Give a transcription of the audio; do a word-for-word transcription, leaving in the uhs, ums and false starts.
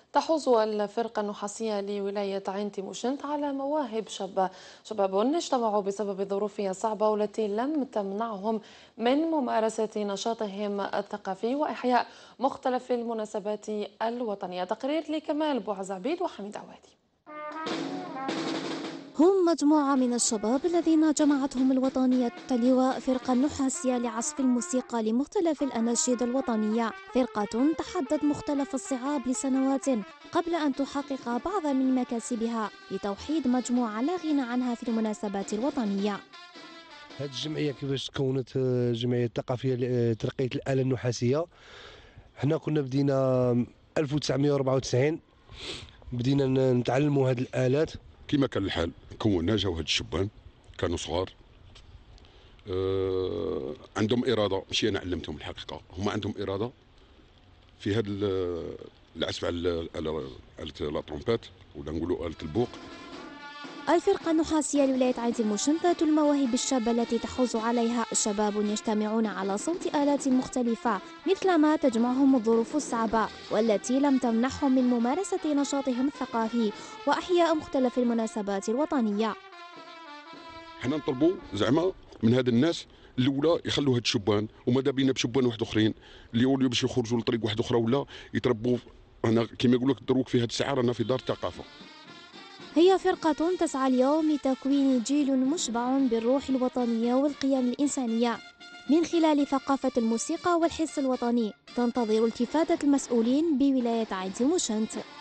تحوز الفرقة النحاسية لولاية عين تيموشنت على مواهب شابة شباب اجتمعوا بسبب ظروفها الصعبة والتي لم تمنعهم من ممارسة نشاطهم الثقافي وإحياء مختلف المناسبات الوطنية. تقرير لكمال بوعزعبيد وحميد عوادي. هم مجموعة من الشباب الذين جمعتهم الوطنية لواء فرقة نحاسية لعزف الموسيقى لمختلف الأناشيد الوطنية، فرقة تحدت مختلف الصعاب لسنوات قبل أن تحقق بعض من مكاسبها لتوحيد مجموعة لا غنى عنها في المناسبات الوطنية. هذه الجمعية كيفاش تكونت؟ الجمعية الثقافية لترقية الآلة النحاسية. حنا كنا بدينا ألف وتسعمائة وأربعة وتسعين، بدينا نتعلموا هذه الآلات. كما كان الحال كونا جاو هاد الشبان كانوا صغار، أه عندهم اراده، ماشي انا علمتهم الحقيقه، هما عندهم اراده في هذا العزف على آلة لا ترومبيت ولا نقولوا آلة البوق. الفرقة النحاسية لولاية عين تيموشنت ذات المواهب الشابة التي تحوز عليها شباب يجتمعون على صوت آلات مختلفة مثلما تجمعهم الظروف الصعبة والتي لم تمنحهم من ممارسة نشاطهم الثقافي وأحياء مختلف المناسبات الوطنية. حنا نطلبوا زعما من هاد الناس الاولى يخلوا هاد الشبان، وماذا بينا بشبان واحد اخرين اللي يوليو باش يخرجوا لطريق واحد اخرى ولا يتربوا هنا كما يقول لك دروك في هاد الساعه رانا في دار الثقافه. هي فرقة تسعى اليوم لتكوين جيل مشبع بالروح الوطنية والقيم الإنسانية من خلال ثقافة الموسيقى والحس الوطني. تنتظر التفاتة المسؤولين بولاية عين تيموشنت.